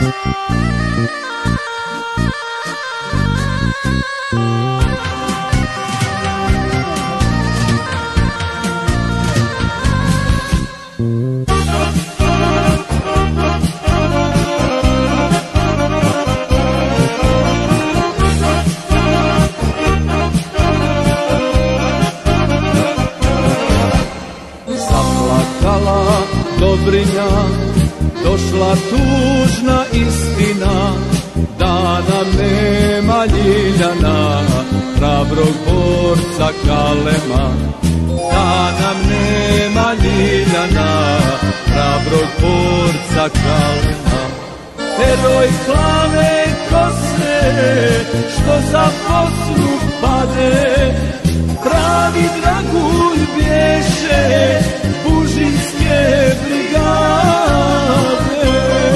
Dobrinja, došla tužna istina, da nam nema Ljiljana, hrabrog borca Kalema. Da nam nema Ljiljana, hrabrog borca Kalema. Heroj plave kose, što za Bosnu pade, pravi dragulj bješe Bužinske brigade.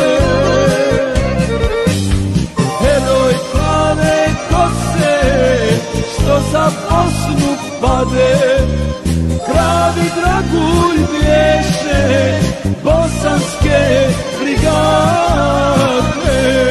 Heroj plave kose, što za Bosnu pade, pravi dragulj bješe Bosanske brigade.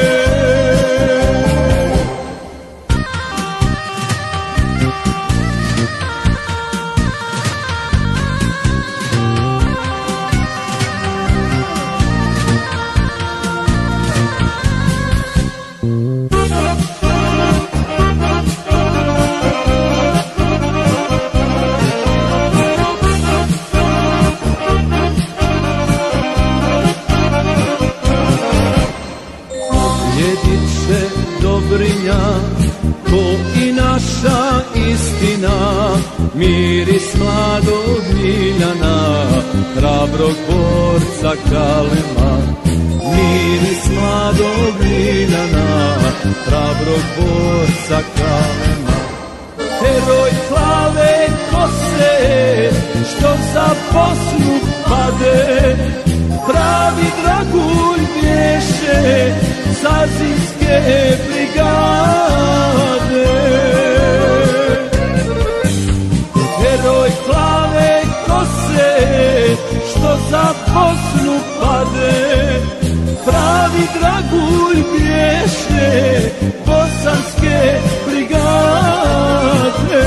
Dobrinja, ko i naša istina, miris mladog Ljiljana, hrabrog borca Kalema. Miris mladog Ljiljana, hrabrog borca Kalema. Heroj plave kose, što za Bosnu pade, pravi dragulj bješe Sazinske brigade. Heroj plave kose, što za Bosnu pade, pravi dragulj bješe Bosanske brigade.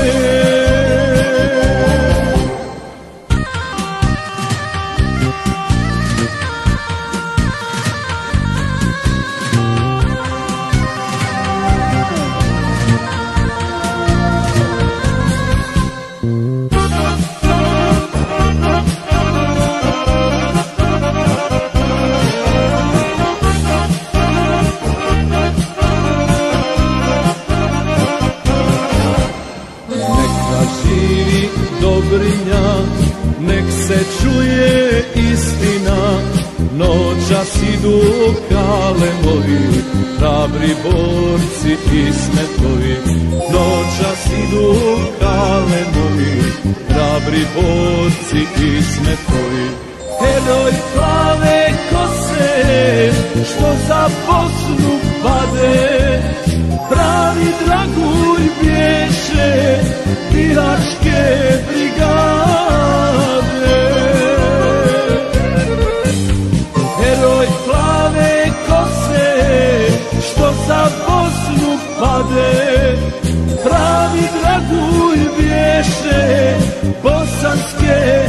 Dobrinja, nek se čuje istina, noćas idu Kalemovi, hrabri borci i smetovi. Noćas idu Kalemovi, hrabri borci i smetovi. Heroj plave kose, što za Bosnu pade, pravi dragulj bješe Bihaćke brigade. Heroj plave kose, što za Bosnu pade, pravi dragulj bješe Bosanske